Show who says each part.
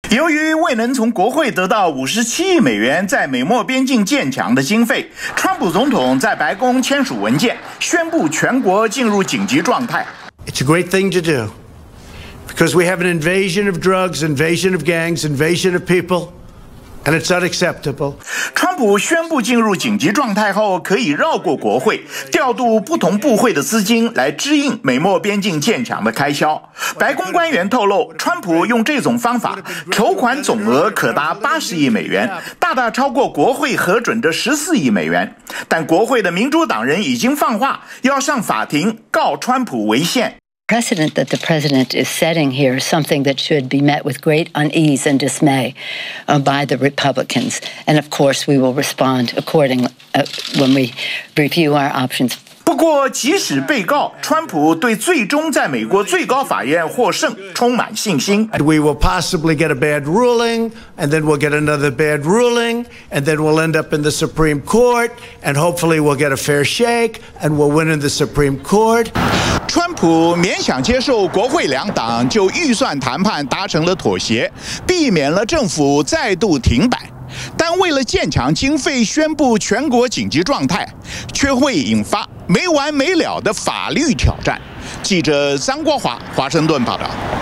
Speaker 1: 由于未能从国会得到57亿美元在美墨边境建墙的经费，川普总统在白宫签署文件，宣布全国进入紧急状态。
Speaker 2: It's a great thing to do because we have an invasion of drugs, invasion of gangs, invasion of people. And it's unacceptable.
Speaker 1: 川普宣布进入紧急状态后，可以绕过国会，调度不同部会的资金来支应美墨边境建墙的开销。白宫官员透露，川普用这种方法筹款总额可达80亿美元，大大超过国会核准的14亿美元。但国会的民主党人已经放话，要上法庭告川普违宪。
Speaker 3: Precedent that the president is setting here is something that should be met with great unease and dismay by the Republicans. And of course, we will respond accordingly when we review our options.
Speaker 1: 不过，即使被告，川普对最终在美国最高法院获胜充满信心。
Speaker 2: We will possibly get a bad ruling, and then we'll get another bad ruling, and then we'll end up in the Supreme Court, and hopefully we'll get a fair shake, and we'll win in the Supreme Court.
Speaker 1: 川普勉强接受国会两党就预算谈判达成了妥协，避免了政府再度停摆。但为了建墙经费宣布全国紧急状态，却会引发没完没了的法律挑战。记者张国华华盛顿报道。